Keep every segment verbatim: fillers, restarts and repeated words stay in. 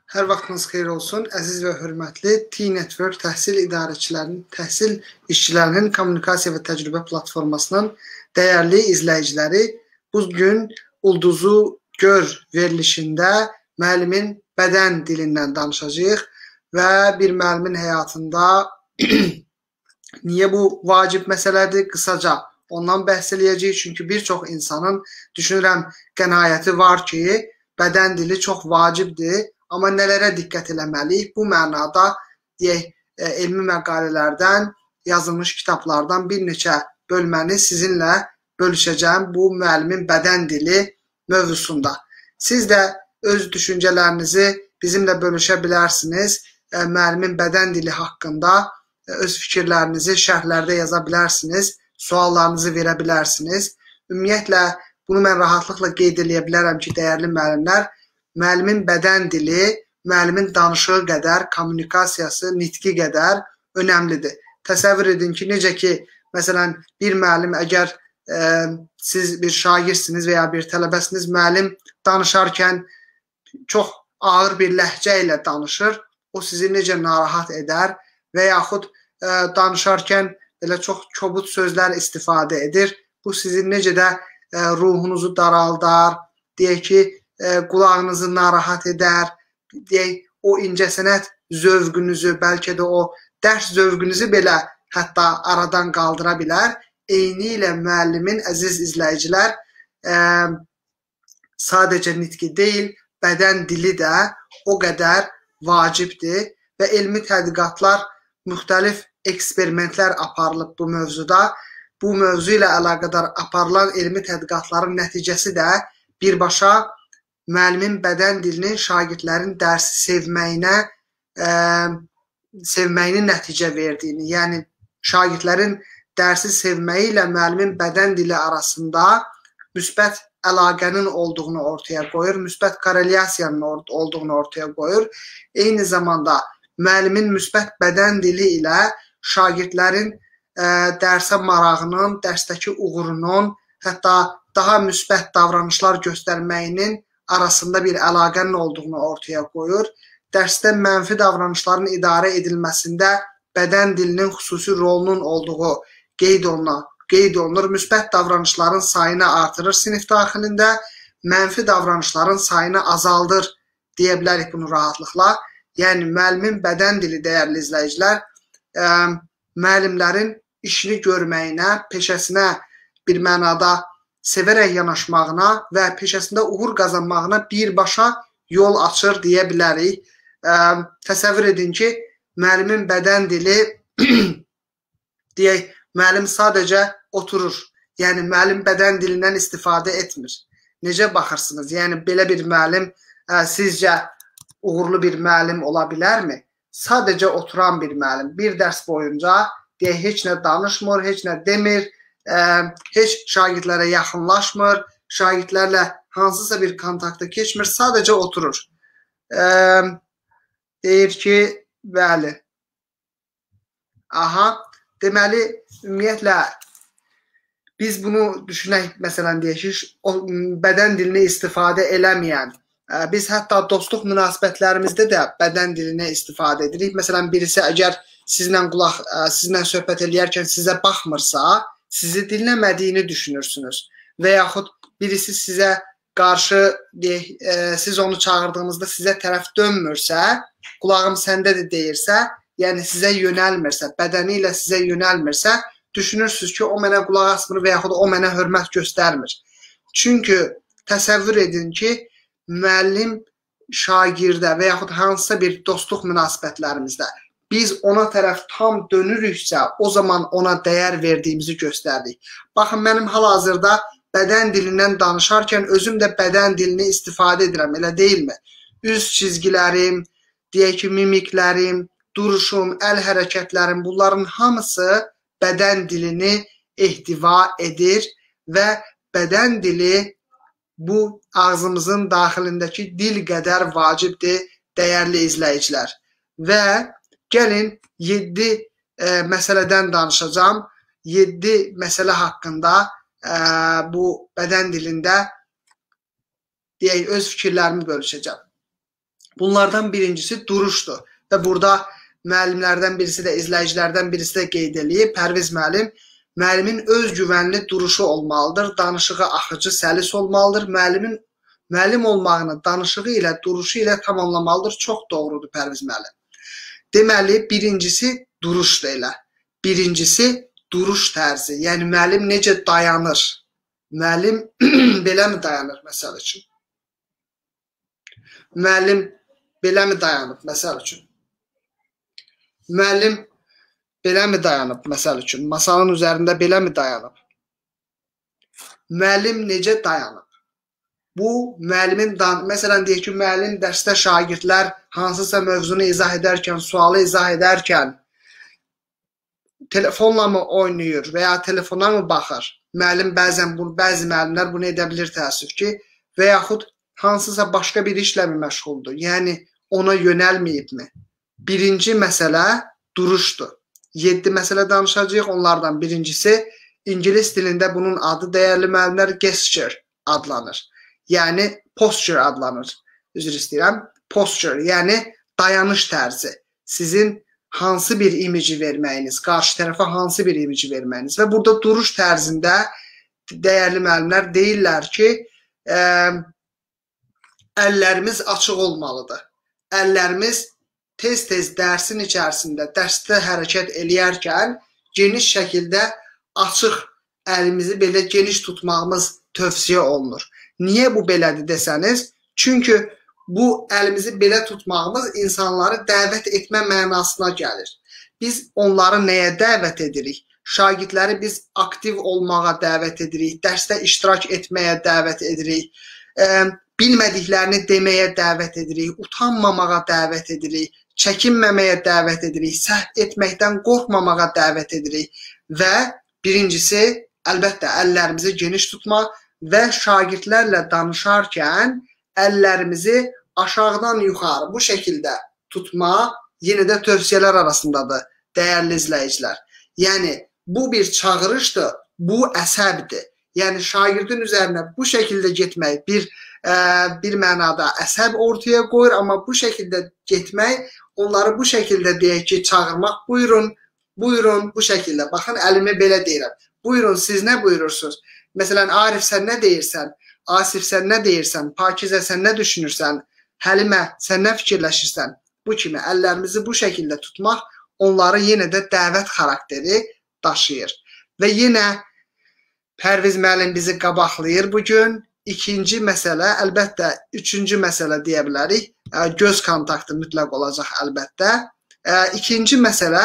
Hər vaxtınız xeyir olsun, əziz və hörmətli T-Network təhsil idarəçilərinin, təhsil işçilərinin kommunikasiya və təcrübə platformasının dəyərli izləyiciləri. Bugün Ulduzu Gör verilişində müəllimin bədən dilindən danışacağıq və bir müəllimin həyatında niyə bu vacib məsələdir, qısaca ondan bəhs eləyəcəyik. Çünki bir çox insanın düşünürəm qənaəti var ki, bədən dili çox vacibdir. Amma nələrə diqqət eləməliyik? Bu mənada deyək, elmi məqalələrdən, yazılmış kitablardan bir neçə bölməni sizinlə bölüşəcəm bu müəllimin bədən dili mövzusunda. Siz də öz düşüncələrinizi bizimlə bölüşə bilərsiniz. Müəllimin bədən dili haqqında öz fikirlərinizi şərhlərdə yaza bilərsiniz, suallarınızı verə bilərsiniz. Ümumiyyətlə, bunu mən rahatlıqla qeyd edə bilərəm ki, dəyərli müəllimlər, müəllimin bədən dili, müəllimin danışığı qədər, kommunikasiyası, nitqi qədər önəmlidir. Təsəvvür edin ki, necə ki, məsələn, bir müəllim, əgər e, siz bir şagirsiniz və ya bir tələbəsiniz, müəllim danışarkən çox ağır bir ləhcə ilə danışır, o sizi necə narahat edər və yaxud e, danışarkən belə çox kobud sözlər istifadə edir. Bu sizin necə də e, ruhunuzu daraldar, deyək ki, qulağınızı narahat edər, deyək, o incəsənət zövqünüzü, bəlkə də o dərs zövqünüzü belə hətta aradan qaldıra bilər. Eyni ilə müəllimin, əziz izləyicilər, ə, sadəcə nitqi deyil, bədən dili də o qədər vacibdir və elmi tədqiqatlar, müxtəlif eksperimentlər aparılıb bu mövzuda. Bu mövzu ilə əlaqədar aparılan elmi tədqiqatların nəticəsi də birbaşa müəllimin bədən dilinin şagirdlərin dərsi sevməyinə, ə, sevməyinin nəticə verdiyini, yəni şagirdlərin dərsi sevməyi ilə müəllimin bədən dili arasında müsbət əlaqənin olduğunu ortaya qoyur, müsbət korelyasiyanın olduğunu ortaya qoyur. Eyni zamanda müəllimin müsbət bədən dili ilə şagirdlərin ə, dərsə marağının, dərsdəki uğurunun, hətta daha müsbət davranışlar göstərməyinin arasında bir əlaqənin olduğunu ortaya qoyur. Dərsdə mənfi davranışların idarə edilməsində bədən dilinin xüsusi rolunun olduğu qeyd olunur. Qeyd olunur. Müsbət davranışların sayını artırır sinif daxilində, mənfi davranışların sayını azaldır deyə bilərik bunu rahatlıqla. Yəni, müəllimin bədən dili, dəyərli izləyicilər, ə, müəllimlərin işini görməyinə, peşəsinə bir mənada sevərək yanaşmağına və peşəsində uğur qazanmağına birbaşa yol açır deyə bilərik. Ə, təsəvvür edin ki, müəllimin bədən dili, deyək, müəllim sadəcə oturur. Yəni, müəllim bədən dilindən istifadə etmir. Necə baxırsınız? Yəni, belə bir müəllim ə, sizcə uğurlu bir müəllim ola bilərmi? Sadəcə oturan bir müəllim. Bir dərs boyunca deyək, heç nə danışmır, heç nə demir, Ə, heç şagirdlərə yaxınlaşmır, şagirdlərlə hansısa bir kontakta keçmir, sadəcə oturur. Ə, deyir ki, bəli. Aha, deməli, ümumiyyətlə, biz bunu düşünək, məsələn, deyək ki, o bədən dilini istifadə eləməyən, ə, biz hətta dostluq münasibətlərimizdə də bədən dilinə istifadə edirik. Məsələn, birisi əgər sizlə qulaq, ə, sizlə söhbət eləyərkən sizə baxmırsa, sizi dinləmədiyini düşünürsünüz və yaxud birisi sizə qarşı, deyək, e, siz onu çağırdığınızda sizə tərəf dönmürsə, qulağım səndədir deyirsə, yəni sizə yönəlmirsə, bədəni ilə sizə yönəlmirsə, düşünürsünüz ki, o mənə qulaq asmır və yaxud o mənə hörmət göstərmir. Çünki təsəvvür edin ki, müəllim şagirdə və yaxud hansısa bir dostluq münasibətlərimizdə biz ona tərəf tam dönürüksə, o zaman ona dəyər verdiyimizi göstərdik. Baxın, mənim hal-hazırda bədən dilindən danışarkən özüm də bədən dilini istifadə edirəm, elə deyilmi? Üz çizgilərim, deyək ki, mimiklərim, duruşum, əl hərəkətlərim, bunların hamısı bədən dilini ehtiva edir və bədən dili bu ağzımızın daxilindəki dil qədər vacibdir, dəyərli izləyicilər. Və gəlin, yeddi e, məsələdən danışacağım. yeddi məsələ haqqında e, bu bədən dilində deyək, öz fikirlərimi bölüşəcəm. Bunlardan birincisi duruşdur. Və burada müəllimlərdən birisi də, izləyicilərdən birisi də qeyd eləyib. Pərviz müəllim, müəllimin öz güvənli duruşu olmalıdır, danışığı axıcı, səlis olmalıdır. Müəllimin müəllim olmağını danışığı ilə, duruşu ilə tamamlamalıdır. Çox doğrudur Pərviz müəllim. Deməli, birincisi duruşdur elə. Birincisi duruş tərzi. Yəni, müəllim necə dayanır? Müəllim belə mi dayanır, məsəl üçün? Müəllim belə mi dayanıb, məsəl üçün? Müəllim belə mi dayanıb, məsəl üçün? Masanın üzərində belə mi dayanıb? Müəllim necə dayanıb? Bu, müəllimin, məsələn, deyək ki, müəllim dərsdə şagirdlər hansısa mövzunu izah edərkən, sualı izah edərkən telefonla mı oynayır və ya telefona mı baxır? Müəllim bəzən, bəzi müəllimlər bunu edə bilir təəssüf ki, və yaxud hansısa başqa bir işlə mi məşğuldur? Yəni, ona yönəlməyibmi? Birinci məsələ duruşdur. yeddi məsələ danışacağıq. Onlardan birincisi, İngilis dilində bunun adı dəyərli müəllimlər gesture adlanır. Yəni, posture adlanır. Üzr istəyirəm. Posture, yəni dayanış tərzi. Sizin hansı bir imici verməyiniz, qarşı tərəfə hansı bir imici verməyiniz və burada duruş tərzində dəyərli müəllimlər deyirlər ki, ə, əllərimiz açıq olmalıdır. Əllərimiz tez-tez dərsin içərisində, dərsdə hərəkət eləyərkən geniş şəkildə açıq əlimizi belə geniş tutmağımız tövsiyə olunur. Niyə bu belədir desəniz? Çünki bu əlimizi belə tutmağımız insanları dəvət etmə mənasına gəlir. Biz onları nəyə dəvət edirik? Şagirdləri biz aktiv olmağa dəvət edirik, dərsdə iştirak etməyə dəvət edirik, e, bilmədiklərini deməyə dəvət edirik, utanmamağa dəvət edirik, çəkinməməyə dəvət edirik, səhv etməkdən qorxmamağa dəvət edirik və birincisi, əlbəttə, əllərimizi geniş tutmaq və şagirdlərlə danışarkən əllərimizi aşağıdan yuxarı bu şəkildə tutmaq yenə də tövsiyələr arasındadır, dəyərli izləyicilər. Yəni, bu bir çağırışdır, bu əsəbdir. Yəni, şagirdin üzərinə bu şəkildə getmək bir, ə, bir mənada əsəb ortaya qoyur, amma bu şəkildə getmək, onları bu şəkildə deyək ki, çağırmaq, buyurun, buyurun, bu şəkildə. Baxın, əlimi belə deyirəm. Buyurun, siz nə buyurursunuz? Məsələn, Arif, sən nə deyirsən? Asif, sən nə deyirsən? Pakizə, sən nə düşünürsən? Həlimə, sən nə fikirləşirsən? Bu kimi əllərimizi bu şəkildə tutmaq onları yenə də dəvət xarakteri daşıyır. Və yenə Pərviz müəllim bizi qabaqlayır bugün. İkinci məsələ, əlbəttə, üçüncü məsələ deyə bilərik. Göz kontaktı mütləq olacaq əlbəttə. İkinci məsələ,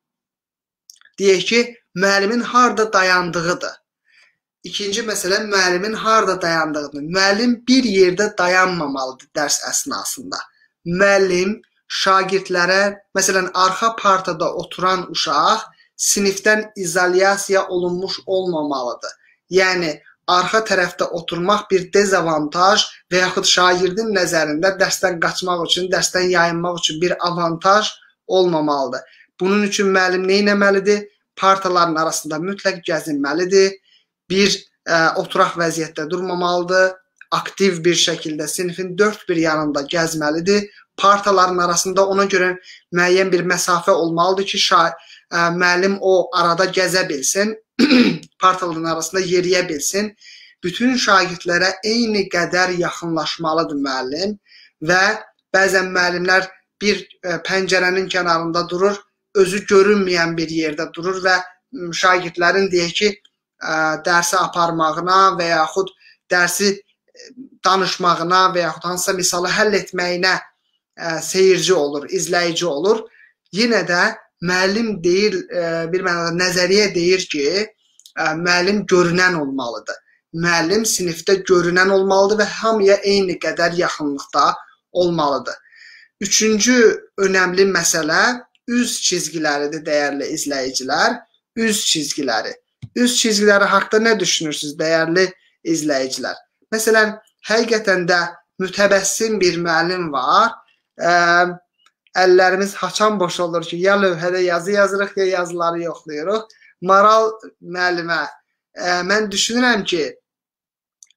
deyək ki, müəllimin harada dayandığıdır. İkinci məsələ, müəllimin harada dayandığıdır. Müəllim bir yerdə dayanmamalıdır dərs əsnasında. Müəllim şagirdlərə, məsələn, arxa partada oturan uşaq sinifdən izolyasiya olunmuş olmamalıdır. Yəni, arxa tərəfdə oturmaq bir dezavantaj və yaxud şagirdin nəzərində dərsdən qaçmaq üçün, dərsdən yayınmaq üçün bir avantaj olmamalıdır. Bunun üçün müəllim nə etməlidir? Partaların arasında mütləq gəzinməlidir. Bir ə, oturaq vəziyyətdə durmamalıdır. Aktiv bir şəkildə sinifin dörd bir yanında gəzməlidir. Partaların arasında ona görə müəyyən bir məsafə olmalıdır ki, şa, ə, müəllim o arada gəzə bilsin, partaların arasında yeriyə bilsin. Bütün şagirdlərə eyni qədər yaxınlaşmalıdır müəllim və bəzən müəllimlər bir ə, pəncərənin kənarında durur, özü görünməyən bir yerdə durur və şagirdlərin deyək ki, ə, dərsi aparmağına və yaxud dərsi danışmağına və yaxud hansısa misalı həll etməyinə ə, seyirci olur, izləyici olur. Yenə də müəllim deyir, ə, bir mənada nəzəriyyə deyir ki, ə, müəllim görünən olmalıdır. Müəllim sinifdə görünən olmalıdır və hamıya eyni qədər yaxınlıqda olmalıdır. Üçüncü önəmli məsələ üz çizgiləridir, dəyərli izləyicilər. Üz çizgiləri. Üz çizgiləri haqqında nə düşünürsünüz, dəyərli izləyicilər? Məsələn, həqiqətən də mütəbəssim bir müəllim var. Ə, əllərimiz haçan boş olur ki, ya lövhədə yazı yazırıq, ya yazıları yoxlayırıq. Maral müəllimə, ə, mən düşünürəm ki,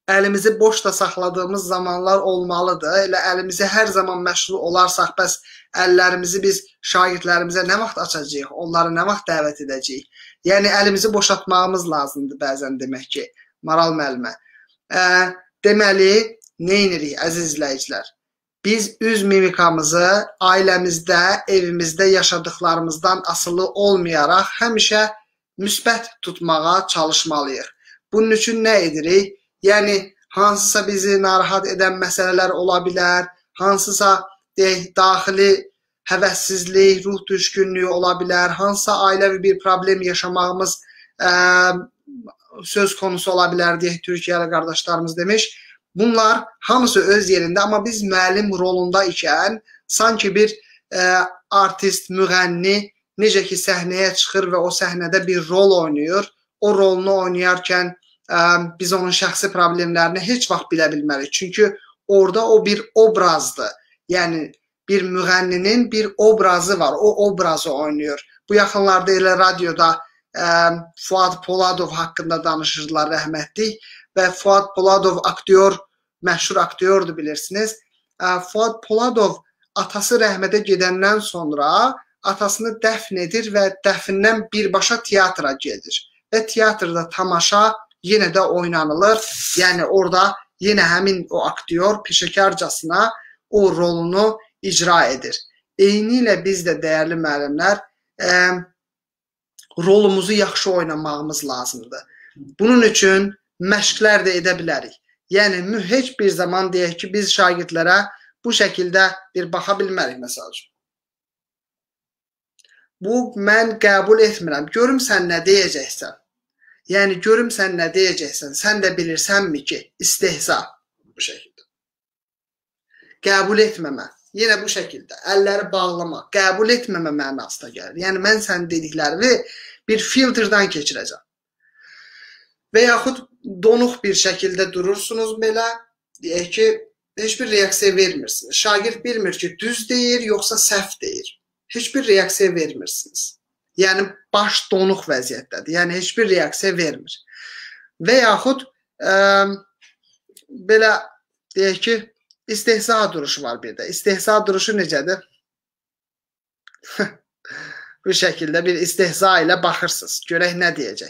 əlimizi boş da saxladığımız zamanlar olmalıdır. Elə əlimizi hər zaman məşğul olarsak, bəs əllərimizi biz şagirdlərimizə nə vaxt açacağıq, onları nə vaxt dəvət edəcəyik? Yəni, əlimizi boşaltmağımız lazımdır bəzən demək ki, Maral müəllimə. E, deməli, nə edirik, əziz izləyicilər? Biz üz mimikamızı ailəmizdə, evimizdə yaşadıklarımızdan asılı olmayaraq həmişə müsbət tutmağa çalışmalıyıq. Bunun üçün nə edirik? Yəni, hansısa bizi narahat edən məsələlər ola bilər, hansısa deyək, daxili həvəssizlik, ruh düşkünlüyü ola bilər, hansısa ailəvi bir problem yaşamağımız ə, söz konusu ola bilər, deyək, Türkiyəli qardaşlarımız demiş. Bunlar hamısı öz yerində, amma biz müəllim rolunda ikən, sanki bir ə, artist, müğənni necə ki səhnəyə çıxır və o səhnədə bir rol oynayır, o rolunu oynayarkən ə, biz onun şəxsi problemlərini heç vaxt bilə bilmərik. Çünki orada o bir obrazdır. Yəni, bir müğənninin bir obrazı var, o obrazı oynayır. Bu yaxınlarda elə radioda ə, Fuad Poladov haqqında danışırdılar, rəhmətlik. Və Fuad Poladov aktyor, məşhur aktyordur bilirsiniz. Ə, Fuad Poladov atası rəhmətə gedəndən sonra atasını dəfn edir və dəfindən birbaşa teatra gedir. Və teatrda tamaşa yenə də oynanılır. Yəni, orada yenə həmin o aktyor peşəkarcasına o rolunu icra edir. Eyni ilə biz də, dəyərli müəllimlər, ə, rolumuzu yaxşı oynamağımız lazımdır. Bunun üçün məşqlər də edə bilərik. Yəni, heç bir zaman deyək ki, biz şagirdlərə bu şəkildə bir baxa bilmərik, məsəl üçün. Bu, mən qəbul etmirəm. Görüm sən nə deyəcəksən. Yəni, görüm sən nə deyəcəksən. Sən də bilirsənmi ki, istehza bu şəkildə. Qəbul etməmə. Yenə bu şəkildə. Əlləri bağlamaq. Qəbul etməmə mənasına gəlir. Yəni, mən sən dediklərimi bir filtrdən keçirəcəm. Və yaxud donuq bir şəkildə durursunuz belə. Deyək ki, heç bir reaksiya vermirsiniz. Şagird bilmir ki, düz deyir, yoxsa səhv deyir. Heç bir reaksiya vermirsiniz. Yəni, baş donuq vəziyyətdədir. Yəni, heç bir reaksiya vermir. Və yaxud ə, belə deyək ki, istehza duruşu var bir də. İstehza duruşu necədir? Bu şəkildə bir istehza ilə baxırsınız. Görək nə deyəcək.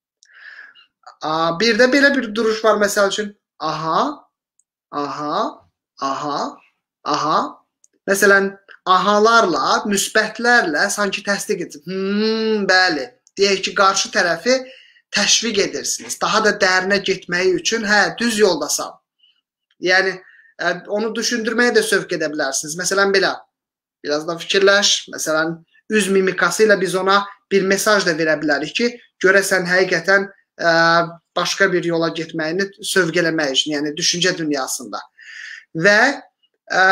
Bir də belə bir duruş var, məsəl üçün. Aha, aha, aha, aha. Məsələn, ahalarla, müsbətlərlə sanki təsdiq edir. Hmm, bəli. Deyək ki, qarşı tərəfi təşviq edirsiniz. Daha da dərinə getməyi üçün, hə, düz yoldasan. Yəni, onu düşündürməyə də sövq edə bilərsiniz. Məsələn, belə, biraz da fikirləş. Məsələn, üz mimikası ilə biz ona bir mesaj da verə bilərik ki, görəsən həqiqətən ə, başqa bir yola getməyini sövq eləmək üçün, yəni düşüncə dünyasında. Və ə,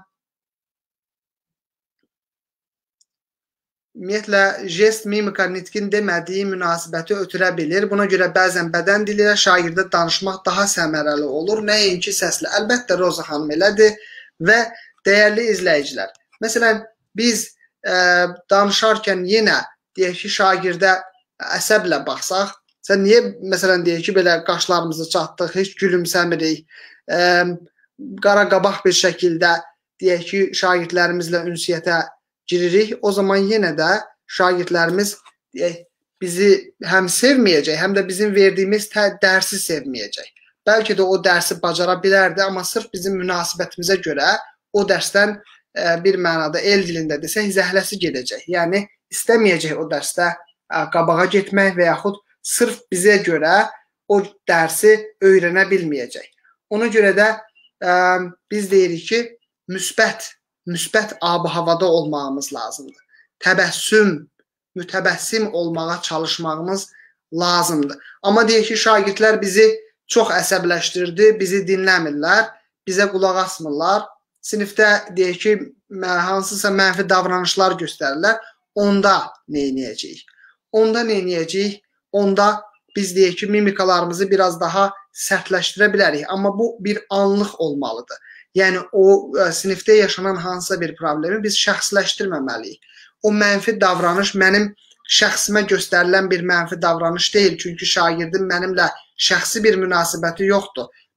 ümumiyyətlə, jest, mimika, nitqin demədiyi münasibəti ötürə bilir. Buna görə bəzən bədən dili ilə şagirdə danışmaq daha səmərəli olur. Nəinki səslə. Əlbəttə, Roza xanım elədir. Və dəyərli izləyicilər, məsələn, biz ə, danışarkən yenə, deyək ki, şagirdə əsəblə baxsaq, sən niyə, məsələn, deyək ki, belə qaşlarımızı çatdıq, heç gülümsəmirik, ə, qara qabaq bir şəkildə, deyək ki, şagirdlərimizlə ünsiyyətə giririk, o zaman yenə də şagirdlərimiz bizi həm sevməyəcək, həm də bizim verdiyimiz dərsi sevməyəcək. Bəlkə də o dərsi bacara bilərdi, amma sırf bizim münasibətimizə görə o dərsdən bir mənada el dilində desək, zəhləsi gedəcək. Yəni, istəməyəcək o dərsdə qabağa getmək və yaxud sırf bizə görə o dərsi öyrənə bilməyəcək. Ona görə də ə, biz deyirik ki, müsbət müsbət ab-havada olmağımız lazımdır. Təbəssüm, mütəbəsim olmağa çalışmağımız lazımdır. Amma deyək ki, şagirdlər bizi çox əsəbləşdirdi, bizi dinləmirlər, bizə qulaq asmırlar. Sinifdə deyək ki, hansısa mənfi davranışlar göstərirlər. Onda nə edəcəyik? Onda nə edəcəyik? Onda biz deyək ki, mimikalarımızı biraz daha sərtləşdirə bilərik. Amma bu bir anlıq olmalıdır. Yəni, o sinifdə yaşanan hansısa bir problemi biz şəxsləşdirməməliyik. O mənfi davranış mənim şəxsimə göstərilən bir mənfi davranış deyil. Çünki şagirdin mənimlə şəxsi bir münasibəti yoxdur.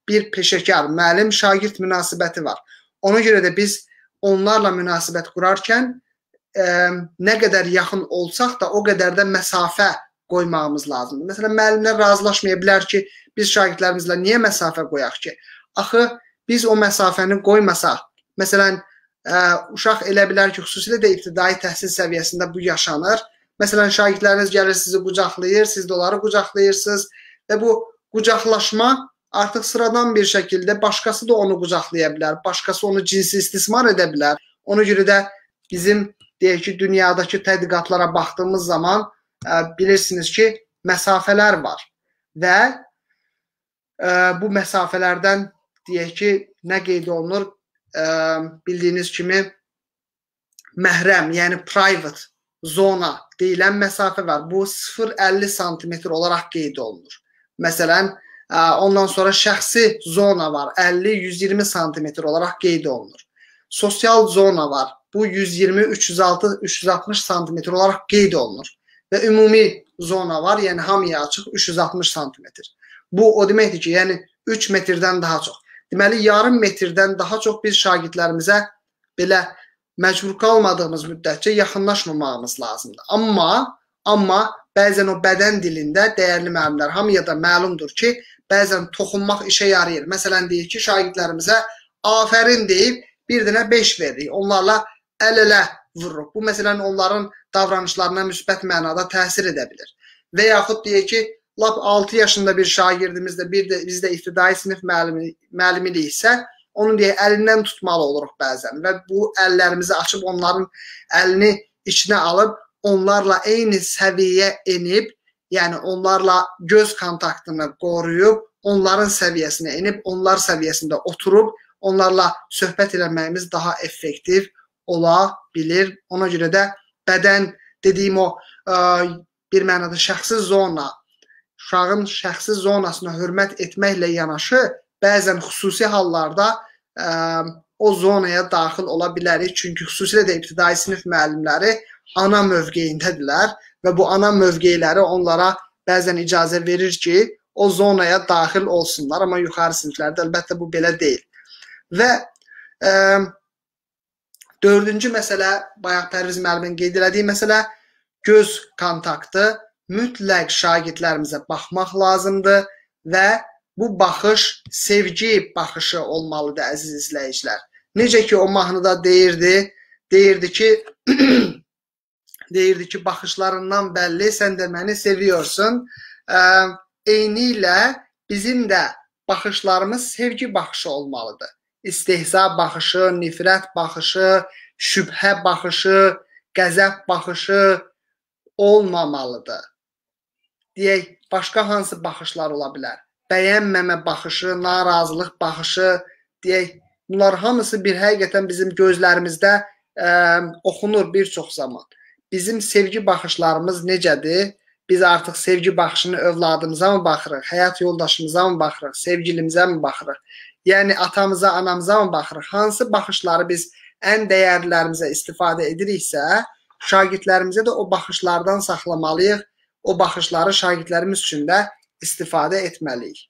bir peşəkar, müəllim-şagird münasibəti var. Ona görə də biz onlarla münasibət qurarkən e, nə qədər yaxın olsaq da o qədər də məsafə qoymağımız lazımdır. Məsələn, müəllimlər razılaşmaya bilər ki, biz şagirdlərimizlə niyə məsafə qoyaq ki? Axı biz o məsafəni qoymasaq, məsələn, ə, uşaq elə bilər ki, xüsusilə də ibtidai təhsil səviyyəsində bu yaşanır. Məsələn, şagirdləriniz gəlir, sizi qucaqlayır, siz də onları qucaqlayırsınız və bu qucaqlaşma artıq sıradan bir şəkildə başqası da onu qucaqlaya bilər, başqası onu cinsi istismar edə bilər. Ona görə də bizim, deyək ki, dünyadakı tədqiqatlara baxdığımız zaman ə, bilirsiniz ki, məsafələr var və ə, bu məsafələrdən deyək ki, nə qeyd olunur? Ə, bildiyiniz kimi məhrəm, yəni private zona deyilən məsafə var. Bu sıfır əlli santimetr olaraq qeyd olunur. Məsələn, ə, ondan sonra şəxsi zona var, əlli yüz iyirmi santimetr olaraq qeyd olunur. Sosial zona var. Bu yüz iyirmi üç yüz altı üç yüz altmış santimetr olaraq qeyd olunur. Və ümumi zona var, yəni hamıya açıq üç yüz altmış santimetr. Bu o deməkdir ki, yəni üç metrdən daha çox. Deməli, yarım metrdən daha çox biz şagirdlərimizə belə məcbur qalmadığımız müddətcə yaxınlaşmamağımız lazımdır. Amma, amma bəzən o bədən dilində dəyərli müəllimlər, hamıya da məlumdur ki, bəzən toxunmaq işə yarayır. Məsələn, deyir ki, şagirdlərimizə afərin deyib bir dənə beş veririk. Onlarla əl-ələ vururuq. Bu, məsələn, onların davranışlarına müsbət mənada təsir edə bilir. Və yaxud deyir ki, lap altı yaşında bir şagirdimizdə, bir də bizdə ibtidai sinif müəllimi, müəllimiyiksə, onun deyə əlindən tutmalı oluruq bəzən və bu əllərimizi açıb onların əlini içinə alıb, onlarla eyni səviyyə enib, yəni onlarla göz kontaktını qoruyub, onların səviyyəsinə enib, onlar səviyyəsində oturub, onlarla söhbət eləməyimiz daha effektiv ola bilir. Ona görə də bədən dediyim o bir mənada şəxsi zona, uşağın şəxsi zonasına hörmət etməklə yanaşı, bəzən xüsusi hallarda ə, o zonaya daxil ola bilərik. Çünki xüsusilə də ibtidai sinif müəllimləri ana mövqeyindədirlər və bu ana mövqeyləri onlara bəzən icazə verir ki, o zonaya daxil olsunlar. Amma yuxarı siniflərdə əlbəttə bu belə deyil. Və ə, dördüncü məsələ, bayaq Pərviz müəllimin qeyd elədiyi məsələ, göz kontaktı. Mütləq şagirdlərimizə baxmaq lazımdır və bu baxış sevgi baxışı olmalıdır, əziz izləyicilər. Necə ki, o mahnıda deyirdi, deyirdi ki, deyirdi ki, baxışlarından bəlli, sən də məni seviyorsun. Eyni ilə bizim də baxışlarımız sevgi baxışı olmalıdır. İstehza baxışı, nifrət baxışı, şübhə baxışı, qəzəb baxışı olmamalıdır. Deyək, başqa hansı baxışlar ola bilər? Bəyənməmə baxışı, narazılıq baxışı, deyək, bunlar hamısı bir həqiqətən bizim gözlərimizdə ə, oxunur bir çox zaman. Bizim sevgi baxışlarımız necədir? Biz artıq sevgi baxışını övladımıza mı baxırıq, həyat yoldaşımıza mı baxırıq, sevgilimizə mi baxırıq? Yəni, atamıza, anamıza mı baxırıq? Hansı baxışları biz ən dəyərlilərimizə istifadə ediriksə, şagirdlərimizə də o baxışlardan saxlamalıyıq. O baxışları şagirdlərimiz üçün də istifadə etməliyik.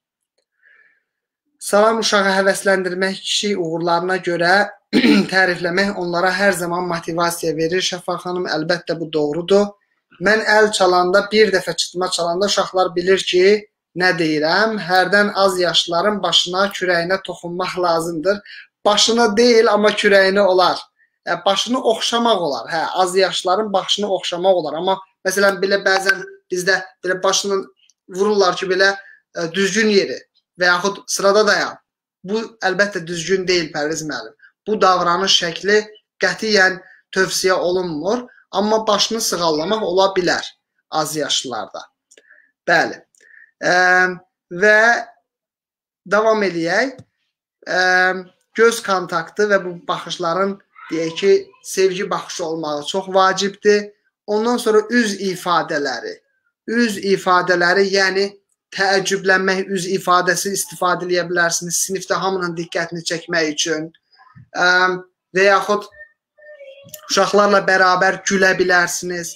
Salam uşağı həvəsləndirmək, kişi uğurlarına görə tərifləmək onlara hər zaman motivasiya verir. Şəfa xanım, əlbəttə bu doğrudur. Mən əl çalanda, bir dəfə çıtma çalanda uşaqlar bilir ki, nə deyirəm. Hərdən az yaşlıların başına, kürəyinə toxunmaq lazımdır. Başına deyil, amma kürəyinə olar. Başını oxşamaq olar. Hə, az yaşlıların başını oxşamaq olar. Amma məsələn, belə bəzən bizdə belə başını vururlar ki, belə ə, düzgün yeri və yaxud sırada dayan. Bu, əlbəttə düzgün deyil, Pərviz müəllim. Bu davranış şəkli qətiyyən tövsiyə olunmur, amma başını sığallamaq ola bilər az yaşlılarda. Bəli. Ə, və davam eləyək. Ə, göz kontaktı və bu baxışların, deyək ki, sevgi baxışı olmağı çox vacibdir. Ondan sonra üz ifadələri. Üz ifadələri, yəni təəccüblənmək üz ifadəsi istifadə edə bilərsiniz. Sinifdə hamının diqqətini çəkmək üçün. Və yaxud uşaqlarla bərabər gülə bilərsiniz.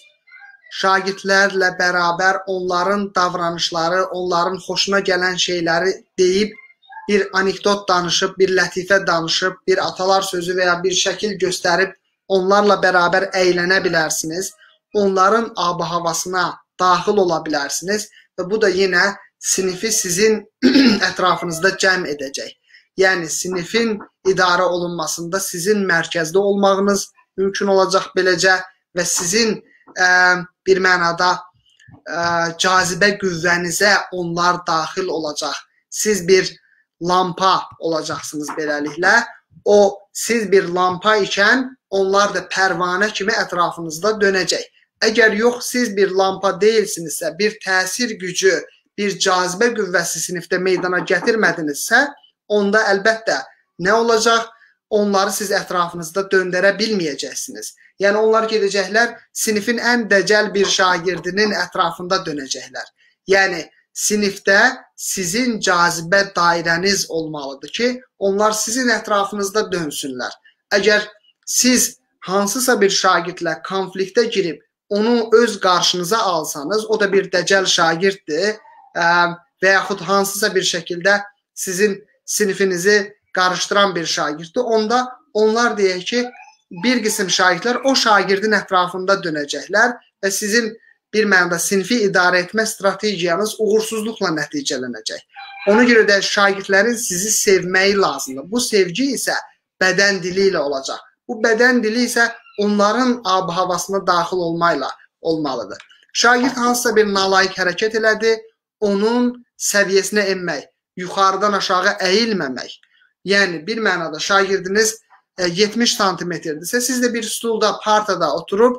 Şagirdlərlə bərabər onların davranışları, onların xoşuna gələn şeyləri deyib bir anekdot danışıb, bir lətifə danışıb, bir atalar sözü və ya bir şəkil göstərib onlarla bərabər əylənə bilərsiniz. Onların ab-ı havasına daxil ola bilərsiniz və bu da yenə sinifi sizin ətrafınızda cəm edəcək. Yəni, sinifin idarə olunmasında sizin mərkəzdə olmağınız mümkün olacaq beləcə və sizin ə, bir mənada ə, cazibə qüvvənizə onlar daxil olacaq. Siz bir lampa olacaqsınız beləliklə. O, siz bir lampa ikən onlar da pərvanə kimi ətrafınızda dönəcək. Əgər yox, siz bir lampa deyilsinizsə, bir təsir gücü, bir cazibə qüvvəsi sinifdə meydana gətirmədinizsə, onda əlbəttə nə olacaq? Onları siz ətrafınızda döndərə bilməyəcəksiniz. Yəni, onlar gedəcəklər, sinifin ən dəcəl bir şagirdinin ətrafında dönəcəklər. Yəni, sinifdə sizin cazibə dairəniz olmalıdır ki, onlar sizin ətrafınızda dönsünlər. Əgər siz hansısa bir şagirdlə konfliktə girib, onu öz qarşınıza alsanız, o da bir dəcəl şagirddir və yaxud hansısa bir şəkildə sizin sinifinizi qarışdıran bir şagirddir, onda onlar deyək ki, bir qism şagirdlər o şagirdin ətrafında dönəcəklər və sizin bir mənada sinifi idarə etmə strategiyanız uğursuzluqla nəticələnəcək. Ona görə də şagirdlərin sizi sevməyi lazımdır. Bu sevgi isə bədən dili ilə olacaq. Bu bədən dili isə onların ab-ı havasına daxil olmayla olmalıdır. Şagird hansısa bir nalayiq hərəkət elədi, onun səviyyəsinə enmək, yuxarıdan aşağı əyilməmək. Yəni, bir mənada şagirdiniz yetmiş santimetrdirsə, siz də bir stulda, partada oturub,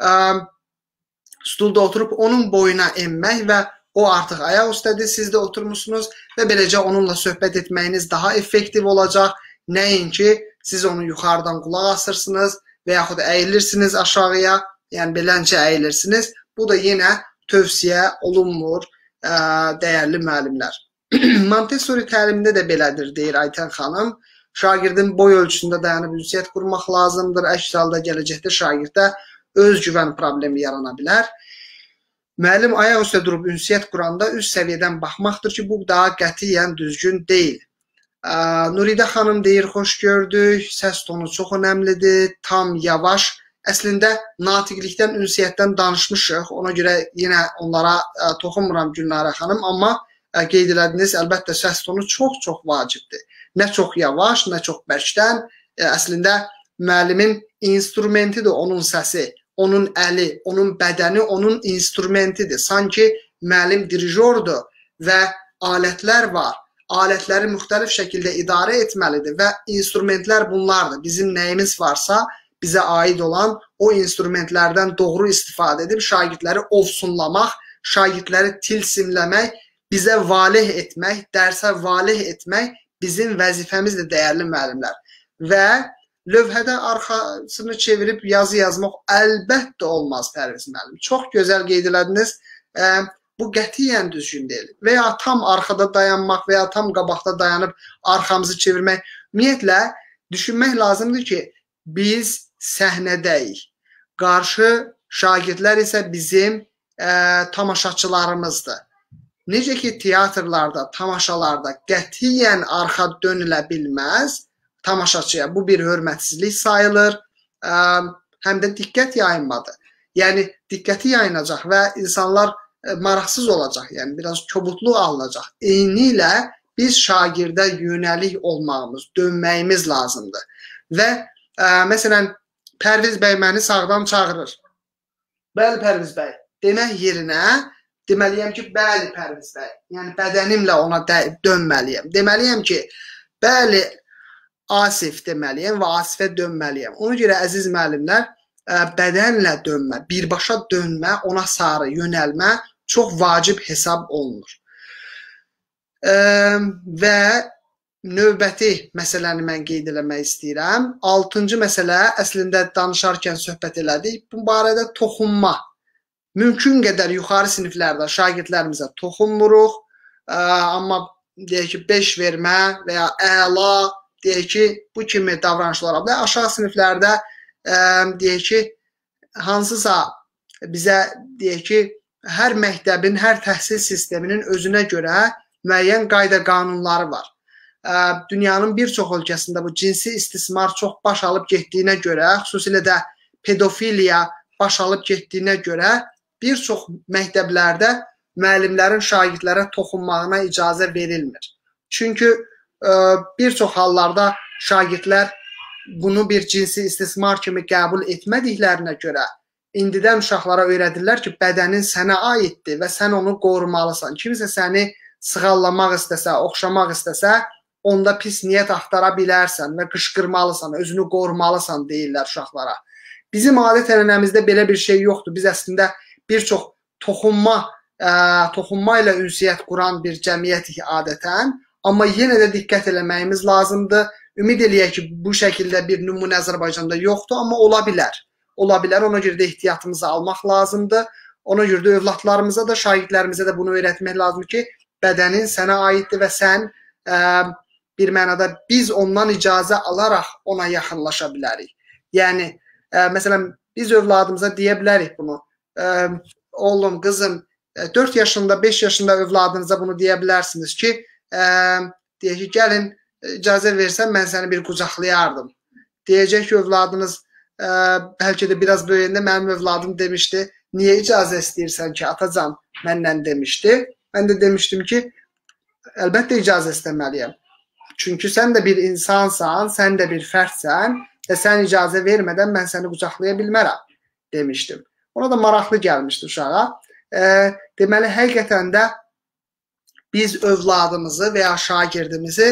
stulda oturub onun boyuna enmək və o artıq ayaq üstədir, siz də oturmuşsunuz və beləcə onunla söhbət etməyiniz daha effektiv olacaq. Nəinki siz onu yuxarıdan qulaq asırsınız və yaxud əyilirsiniz aşağıya, yəni beləncə əyilirsiniz. Bu da yenə tövsiyə olunmur, dəyərli müəllimlər. Montessori təlimində də belədir, deyir Aytən xanım. Şagirdin boy ölçüsündə dayanıb ünsiyyət qurmaq lazımdır. Əks halda gələcəkdə şagirddə öz güvən problemi yarana bilər. Müəllim ayaq üstə durub ünsiyyət quranda üst səviyyədən baxmaqdır ki, bu daha qətiyyən düzgün deyil. Nuridə xanım deyir, xoş gördük, səs tonu çox önəmlidir, tam yavaş. Əslində, natiqlikdən, ünsiyyətdən danışmışıq. Ona görə yenə onlara toxunmuram Gülnarə xanım, amma qeyd elədiniz, əlbəttə səs tonu çox-çox vacibdir. Nə çox yavaş, nə çox bərkdən. Əslində, müəllimin instrumentidir onun səsi, onun əli, onun bədəni, onun instrumentidir. Sanki müəllim dirijordur və alətlər var. Alətləri müxtəlif şəkildə idarə etməlidir və instrumentlər bunlardır. Bizim nəyimiz varsa, bizə aid olan o instrumentlərdən doğru istifadə edib şagirdləri ovsunlamaq, şagirdləri tilsimləmək, bizə valeh etmək, dərsə valeh etmək bizim vəzifəmizdir, dəyərli müəllimlər. Və lövhədə arxasını çevirib yazı yazmaq əlbəttə olmaz, Pərviz müəllim. Çox gözəl qeyd elədiniz. Bu qətiyyən düzgün deyil. Və ya tam arxada dayanmaq və ya tam qabaqda dayanıb arxamızı çevirmək. Ümumiyyətlə, düşünmək lazımdır ki, biz səhnədəyik. Qarşı şagirdlər isə bizim ə, tamaşaçılarımızdır. Necə ki, teatrlarda, tamaşalarda qətiyyən arxa dönülə bilməz tamaşaçıya. Bu bir hörmətsizlik sayılır, ə, həm də diqqət yayınmadır. Yəni, diqqəti yayınacaq və insanlar ə, maraqsız olacaq, yəni biraz kobudluq alınacaq. Eynilə biz şagirdə yönəlik olmağımız, dönməyimiz lazımdır. Və ə, məsələn, Pərviz bəy məni sağdan çağırır. Bəli, Pərviz bəy, demək yerinə deməliyəm ki, bəli, Pərviz bəy. Yəni, bədənimlə ona dönməliyəm. Deməliyəm ki, bəli, Asif deməliyəm və Asifə dönməliyəm. Ona görə, əziz müəllimlər, bədənlə dönmə, birbaşa dönmə, ona sarı yönəlmə çox vacib hesab olunur. Və növbəti məsələni mən qeyd eləmək istəyirəm. Altıncı məsələ, əslində danışarkən söhbət elədik. Bu barədə toxunma. Mümkün qədər yuxarı siniflərdə şagirdlərimizə toxunmuruq. Amma deyək ki, beş vermə və ya əla, deyək ki, bu kimi davranışlar ola bilər. Aşağı siniflərdə deyək ki, hansısa bizə deyək ki, hər məktəbin, hər təhsil sisteminin özünə görə müəyyən qayda qanunları var. dünyanın bir çox ölkəsində bu cinsi istismar çox baş alıb getdiyinə görə, xüsusilə də pedofiliya baş alıb getdiyinə görə bir çox məktəblərdə müəllimlərin şagirdlərə toxunmağına icazə verilmir. Çünki bir çox hallarda şagirdlər bunu bir cinsi istismar kimi qəbul etmədiklərinə görə indidən uşaqlara öyrədirlər ki, bədənin sənə aiddir və sən onu qorumalısan. Kimsə səni sığallamaq istəsə, oxşamaq istəsə, onda pis niyyət axtara bilərsən və qışqırmalısan, özünü qorumalısan deyirlər uşaqlara. Bizim adət-ənənəmizdə belə bir şey yoxdur. Biz əslində bir çox toxunma, ə, toxunma ilə ünsiyyət quran bir cəmiyyətik adətən, amma yenə də diqqət eləməyimiz lazımdır. Ümid eləyək ki, bu şəkildə bir nümunə Azərbaycanda yoxdur, amma ola bilər. Ola bilər, ona görə də ehtiyatımızı almaq lazımdır. Ona görə də övladlarımıza da, şagirdlərimizə də bunu öyrətmək lazımdır ki, bədənin sənə aiddir və sən ə, bir mənada biz ondan icazə alaraq ona yaxınlaşa bilərik. Yəni, ə, məsələn, biz övladımıza deyə bilərik bunu. Ə, oğlum, qızım, dörd yaşında, beş yaşında övladınıza bunu deyə bilərsiniz ki, ə, deyək ki, gəlin, icazə versən, mən səni bir qucaqlayardım. Deyəcək ki, övladınız ə, bəlkə də biraz böyüyəndə mənim övladım demişdi, niyə icazə istəyirsən ki, atacan məndən demişdi. Mən də demişdim ki, əlbəttə icazə istəməliyəm. Çünki sən də bir insansan, sən də bir fərdsən və sən icazə vermədən mən səni qucaqlaya bilmərəm demişdim. Ona da maraqlı gəlmişdi uşağa. E, deməli, həqiqətən də biz övladımızı və ya şagirdimizi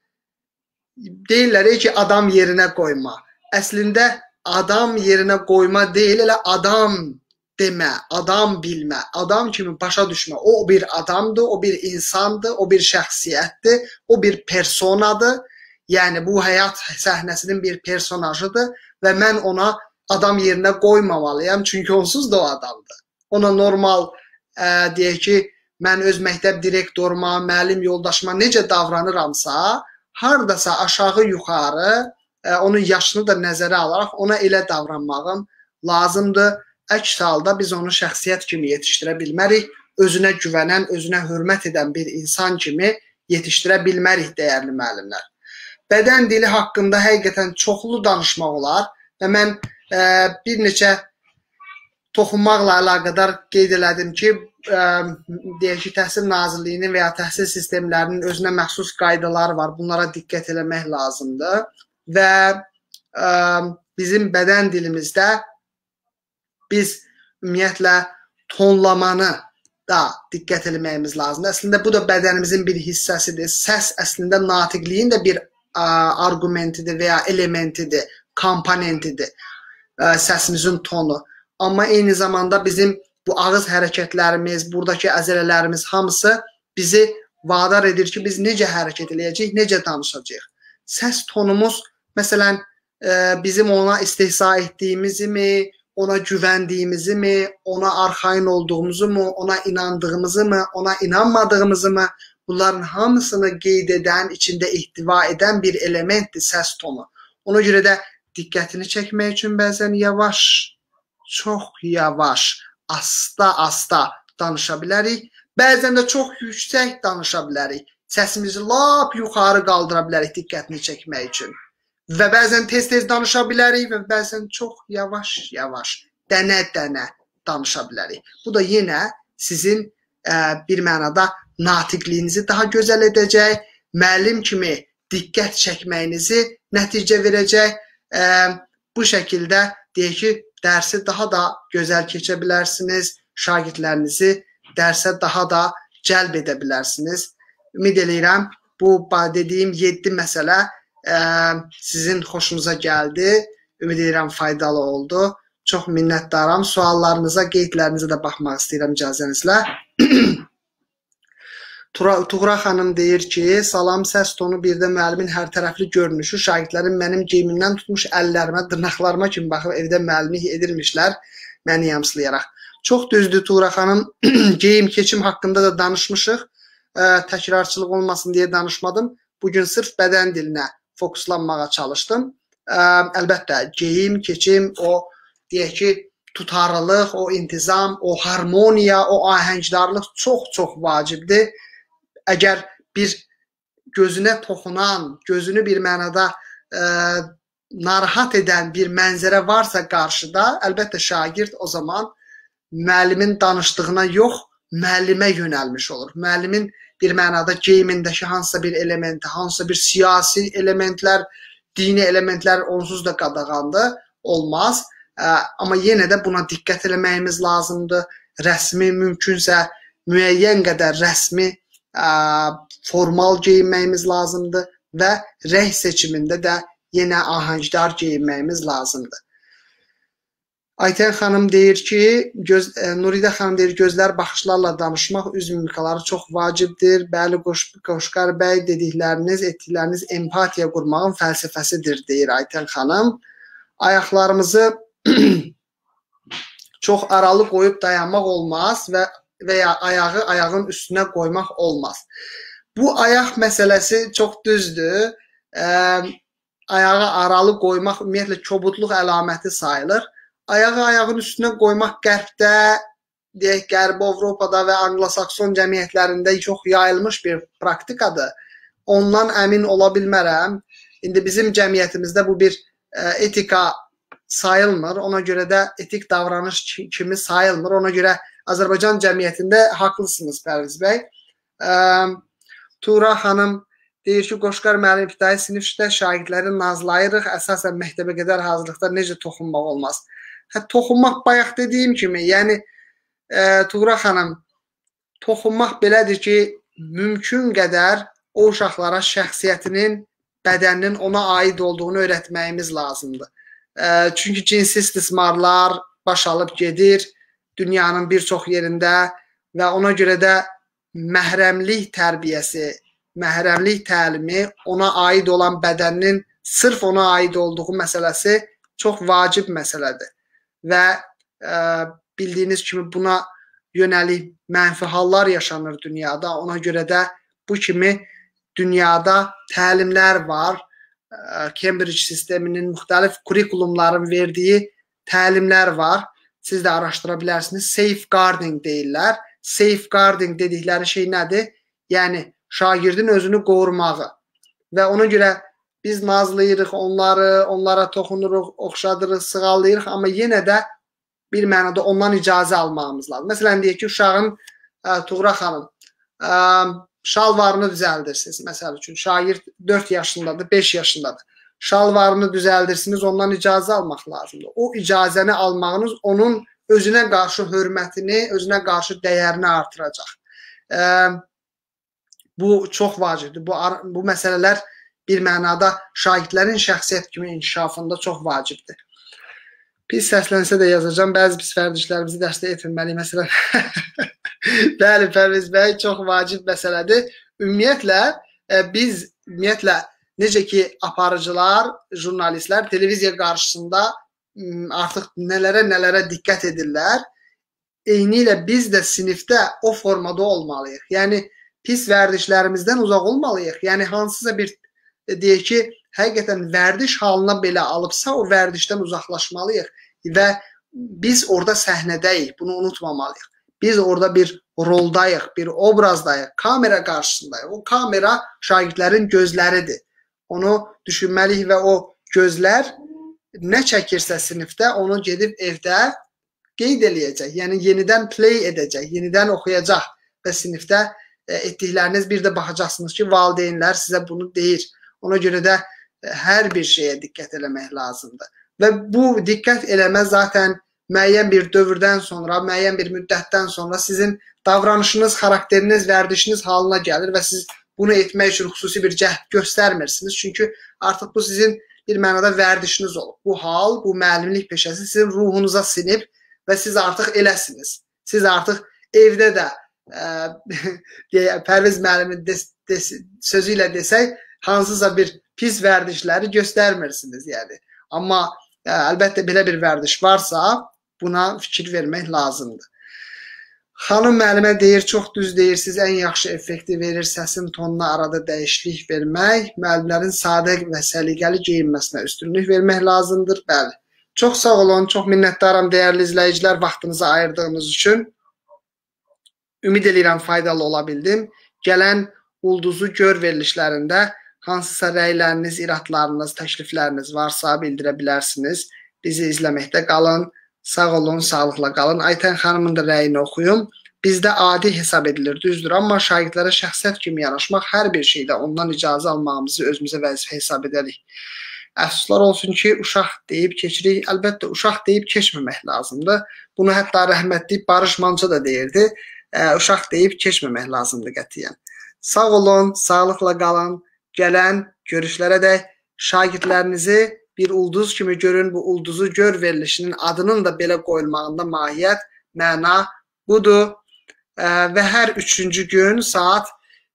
deyirlər ki, adam yerinə qoyma. Əslində adam yerinə qoyma deyil, elə adam demə, adam bilmə, adam kimi başa düşmə. O bir adamdır, o bir insandır, o bir şəxsiyyətdir, o bir personadır. Yəni bu həyat səhnəsinin bir personajıdır və mən ona adam yerinə qoymamalıyam, çünki onsuz da o adamdır. Ona normal, ə, deyək ki, mən öz məktəb direktoruma, müəllim yoldaşıma necə davranıramsa, hardasa aşağı yuxarı, ə, onun yaşını da nəzərə alaraq ona elə davranmağım lazımdır. Əks halda biz onu şəxsiyyət kimi yetişdirə bilmərik, özünə güvənən, özünə hörmət edən bir insan kimi yetişdirə bilmərik, dəyərli müəllimlər. Bədən dili haqqında həqiqətən çoxlu danışmaq olar və mən ə, bir neçə toxunmaqla əlaqədar qeyd elədim ki, ə, deyək ki, Təhsil Nazirliyinin və ya təhsil sistemlərinin özünə məxsus qaydaları var. Bunlara diqqət eləmək lazımdır və ə, bizim bədən dilimizdə biz ümumiyyətlə tonlamanı da diqqət eləməyimiz lazımdır. Əslində bu da bədənimizin bir hissəsidir. Səs əslində natiqliyin də bir ə, argumentidir və ya elementidir, komponentidir, ə, səsimizin tonu. Amma eyni zamanda bizim bu ağız hərəkətlərimiz, buradakı əzələlərimiz hamısı bizi vadar edir ki, biz necə hərəkət eləyəcəyik, necə danışacağıq. Səs tonumuz, məsələn, ə, bizim ona istehza etdiyimizi mi, ona güvəndiyimizi mi, ona arxayın olduğumuzu mu, ona inandığımızı mı, ona inanmadığımızı mı, bunların hamısını qeyd edən, içində ihtiva edən bir elementdir səs tonu. Ona görə də diqqətini çəkmək üçün bəzən yavaş, çox yavaş, asta-asta danışa bilərik. Bəzən də çox yüksək danışa bilərik. Səsimizi lap yuxarı qaldıra bilərik diqqətini çəkmək üçün. Və bəzən tez-tez danışa bilərik və bəzən çox yavaş-yavaş, dənə-dənə danışa bilərik. Bu da yenə sizin ə, bir mənada natiqliyinizi daha gözəl edəcək, müəllim kimi diqqət çəkməyinizi nəticə verəcək. Ə, bu şəkildə deyək ki, dərsi daha da gözəl keçə bilərsiniz, şagirdlərinizi dərsə daha da cəlb edə bilərsiniz. Ümid edirəm, bu dediyim yeddi məsələ Ə, sizin xoşunuza gəldi. Ümid edirəm faydalı oldu. Çox minnətdaram. Suallarınıza, qeydlərinizə də baxmaq istəyirəm icazənizlə. Tuğra xanım deyir ki, salam, səs tonu bir də müəllimin hər tərəfli görünüşü, şagirdlərin mənim geyimimdən tutmuş əllərimə, dırnaqlarıma kimi baxıb evdə müəllimlik edirmişlər, məni yamsılayaraq. Çox düzdür Tuğra xanım, geyim keçim haqqında da danışmışıq. Ə, təkrarçılıq olmasın deyə danışmadım. Bugün sırf bədən dilinə fokuslanmağa çalışdım. Ə, əlbəttə, geyim, keçim, o deyək ki, tutarlılıq, o intizam, o harmoniya, o ahəngdarlıq çox-çox vacibdir. Əgər bir gözünə toxunan, gözünü bir mənada e, narahat edən bir mənzərə varsa qarşıda, əlbəttə şagird o zaman müəllimin danışdığına yox, müəllimə yönəlmiş olur. Müəllimin bir mənada geyimindəki hansısa bir elementi, hansısa bir siyasi elementlər, dini elementlər onsuz da qadağandır, olmaz. Amma yenə də buna diqqət eləməyimiz lazımdır. Rəsmi mümkünsə müəyyən qədər rəsmi formal geyinməyimiz lazımdır və rəng seçimində də yenə ahəngdar geyinməyimiz lazımdır. Aytən xanım deyir ki, göz, e, Nuridə xanım deyir, gözlər baxışlarla danışmaq, üz mimikaları çox vacibdir. Bəli, Qoşqar bəy, dedikləriniz, etdikləriniz empatiya qurmağın fəlsəfəsidir, deyir Aytən xanım. Ayaqlarımızı çox aralı qoyub dayanmaq olmaz və, və ya ayağı ayağın üstünə qoymaq olmaz. Bu ayaq məsələsi çox düzdür. E, ayağı aralı qoymaq ümumiyyətlə kobudluq əlaməti sayılır. Ayağı ayağın üstünə qoymaq qərbdə, deyək, Qərbi Avropada və Anglo-Sakson cəmiyyətlərində çox yayılmış bir praktikadır. Ondan əmin ola bilmərəm. İndi bizim cəmiyyətimizdə bu bir etika sayılmır. Ona görə də etik davranış kimi sayılmır. Ona görə Azərbaycan cəmiyyətində haqlısınız Pərviz bəy. Tuğra xanım deyir ki, Qoşqar müəllim ibtidai sinifdə şagirdləri nazlayırıq. Əsasən məktəbə qədər hazırlıqda necə toxunmaq olmaz? Hə, toxunmaq bayaq dediyim kimi, yəni e, Tuğra xanım, toxunmaq belədir ki, mümkün qədər o uşaqlara şəxsiyyətinin, bədəninin ona aid olduğunu öyrətməyimiz lazımdır. E, çünki cinsi istismarlar baş alıb gedir dünyanın bir çox yerində və ona görə də məhrəmlik tərbiyəsi, məhrəmlik təlimi, ona aid olan bədəninin sırf ona aid olduğu məsələsi çox vacib məsələdir. Və e, bildiyiniz kimi buna yönəlik mənfi hallar yaşanır dünyada. Ona görə də bu kimi dünyada təlimlər var. E, Cambridge sisteminin müxtəlif kurikulumların verdiyi təlimlər var. Siz də araşdıra bilərsiniz. Safeguarding deyirlər. Safeguarding dedikləri şey nədir? Yəni şagirdin özünü qorumağı. Və ona görə biz nazlayırıq onları, onlara toxunuruq, oxşadırıq, sığallayırıq, amma yenə də bir mənada ondan icazə almağımız lazım. Məsələn, deyək ki, uşağın, ə, Tuğra xanım, ə, şalvarını düzəldirsiniz. Məsəl üçün, şagird dörd yaşındadır, beş yaşındadır. Şalvarını düzəldirsiniz, ondan icazə almaq lazımdır. O icazəni almağınız onun özünə qarşı hörmətini, özünə qarşı dəyərini artıracaq. Ə, bu çox vacibdir. Bu, bu məsələlər bir mənada şagirdlərin şəxsiyyət kimi inkişafında çox vacibdir. Pis səslənsə də yazacağım. Bəzi pis vərdişlərimizi dəstək etməliyik. Məsələn, bəli, Pərviz bəy, çox vacib məsələdir. Ümumiyyətlə, biz, ümumiyyətlə, necə ki, aparıcılar, jurnalistlər televiziya qarşısında artıq nələrə-nələrə diqqət edirlər. Eyni ilə biz də sinifdə o formada olmalıyıq. Yəni, pis vərdişlərimizdən uzaq olmalıyıq. Yəni, hansısa bir deyək ki, həqiqətən vərdiş halına belə alıbsa, o vərdişdən uzaqlaşmalıyıq və biz orada səhnədəyik, bunu unutmamalıyıq. Biz orada bir roldayıq, bir obrazdayıq, kamera qarşısındayıq. O kamera şagirdlərin gözləridir. Onu düşünməliyik və o gözlər nə çəkirsə sinifdə, onu gedib evdə qeyd eləyəcək. Yəni, yenidən play edəcək, yenidən oxuyacaq və sinifdə etdikləriniz bir də baxacaqsınız ki, valideynlər sizə bunu deyir. Ona görə də hər bir şeyə diqqət eləmək lazımdır. Və bu diqqət eləmə zaten müəyyən bir dövrdən sonra, müəyyən bir müddətdən sonra sizin davranışınız, xarakteriniz, vərdişiniz halına gəlir və siz bunu etmək üçün xüsusi bir cəhd göstərmirsiniz. Çünki artıq bu sizin bir mənada vərdişiniz olub. Bu hal, bu müəllimlik peşəsi sizin ruhunuza sinib və siz artıq eləsiniz. Siz artıq evdə də ə, Pərviz müəllimin sözü ilə desək, hansısa bir pis vərdişləri göstərmirsiniz. Yəni. Amma ə, əlbəttə belə bir vərdiş varsa, buna fikir vermək lazımdır. Xanım müəllimə deyir, çox düz deyirsiniz, ən yaxşı effekti verir səsin tonuna arada dəyişiklik vermək, müəllimlərin sadə və səliqəli geyinməsinə üstünlük vermək lazımdır. Bəli. Çox sağ olun, çox minnətdaram dəyərli izləyicilər vaxtınızı ayırdığınız üçün. Ümid edirəm faydalı ola bildim. Gələn ulduzu gör verilişlərində hansısa rəyləriniz, iradlarınız, təklifləriniz varsa bildirə bilərsiniz. Bizi izləməkdə qalın. Sağ olun, sağlıqla qalın. Aytən xanımın da rəyini oxuyum. Bizdə adi hesab edilir, düzdür. Amma şagirdlərə şəxsiyyət kimi yanaşmaq hər bir şeydə ondan icazə almağımızı özümüzə vəzifə hesab edərik. Əfsuslar olsun ki, uşaq deyib keçirik. Əlbəttə, uşaq deyib keçməmək lazımdır. Bunu hətta rəhmətli Barış Manço da deyirdi. E, uşaq deyib keçməmək lazımdır qətiyyən. Sağ olun, sağlıqla qalın. Gələn görüşlərə dək şagirdlərinizi bir ulduz kimi görün. Bu ulduzu gör verilişinin adının da belə qoyulmağında mahiyyət, məna budur. E, və hər üçüncü gün saat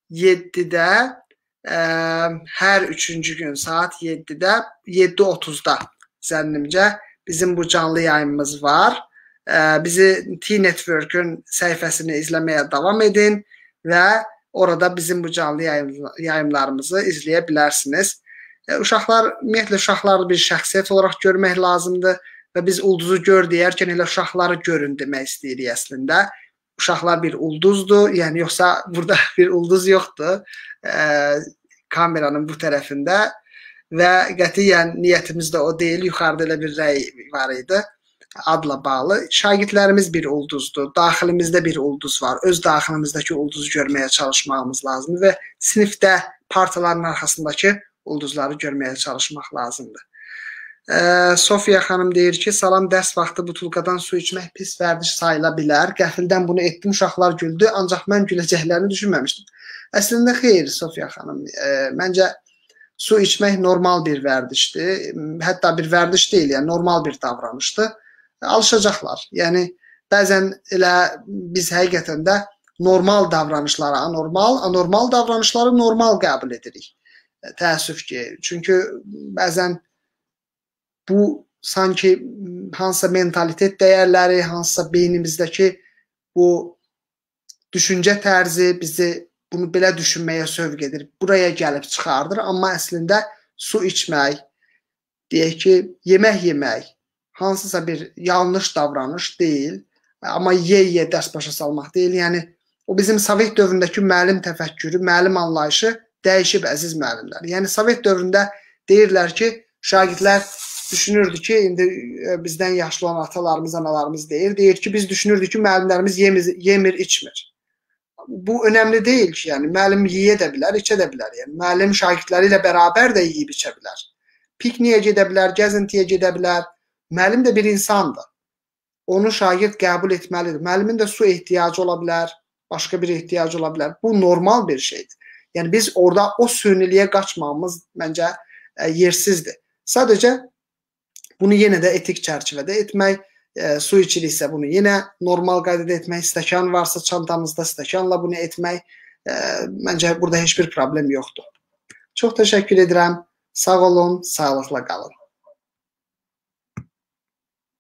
yeddidə e, hər üçüncü gün saat yeddidə yeddi otuzda zənnimcə bizim bu canlı yayımımız var. E, bizi T-Network'ün səhifəsini izləməyə davam edin və orada bizim bu canlı yayımlarımızı izləyə bilərsiniz. E, uşaqlar, ümumiyyətlə uşaqları bir şəxsiyyət olaraq görmək lazımdır və biz ulduzu gör deyərkən elə uşaqları görün demək istəyirik əslində. Uşaqlar bir ulduzdur, yəni yoxsa burada bir ulduz yoxdur e, kameranın bu tərəfində və qətiyyən niyyətimiz də o deyil, yuxarıda elə bir rəy var idi. Adla bağlı. Şagirdlərimiz bir ulduzdur. Daxilimizdə bir ulduz var. Öz daxilimizdəki ulduzu görməyə çalışmağımız lazımdır və sinifdə partaların arxasındakı ulduzları görməyə çalışmaq lazımdır. Ee, Sofiya xanım deyir ki, salam, dərs vaxtı butulkadan su içmək pis vərdiş sayıla bilər. Qəfildən bunu etdim, uşaqlar güldü, ancaq mən güləcəklərini düşünməmişdim. Əslində xeyr, Sofiya xanım. E, məncə su içmək normal bir vərdişdir. Hətta bir vərdiş deyil, yəni normal bir davranışdır. Alışacaqlar. Yəni bəzən elə biz həqiqətən də normal davranışları anormal, anormal davranışları normal qəbul edirik. Təəssüf ki, çünki bəzən bu sanki hansısa mentalitet dəyərləri, hansısa beynimizdəki bu düşüncə tərzi bizi bunu belə düşünməyə sövq edir. Buraya gəlib çıxardır, amma əslində su içmək, deyək ki, yemək yemək hansısa bir yanlış davranış deyil, amma ye-ye dərs başa salmaq deyil. Yəni, o bizim Sovet dövründəki müəllim təfəkkürü, müəllim anlayışı dəyişib, əziz müəllimlər. Yəni, Sovet dövründə deyirlər ki, şagirdlər düşünürdü ki, indi bizdən yaşlı olan atalarımız, analarımız deyir, deyir ki, biz düşünürdük ki, müəllimlərimiz yemir, yemir içmir. Bu önəmli deyil ki, yəni, müəllim yiyə də bilər, içə də bilər. Yəni, müəllim şagirdləri ilə bərabər də yiyib içə bilər. Pikniyə gedə bilər, gəzintiyə gedə bilər. Müəllim də bir insandır. Onu şagird qəbul etməlidir. Müəllimin də su ehtiyacı ola bilər, başqa bir ehtiyacı ola bilər. Bu normal bir şeydir. Yəni biz orada o süyniliyə qaçmamız məncə e, yersizdir. Sadəcə bunu yenə də etik çərçivədə etmək, e, su içiriksə bunu yenə normal qaydada etmək, stəkan varsa çantamızda stəkanla bunu etmək, e, məncə burada heç bir problem yoxdur. Çox təşəkkür edirəm. Sağ olun, sağlıqla qalın.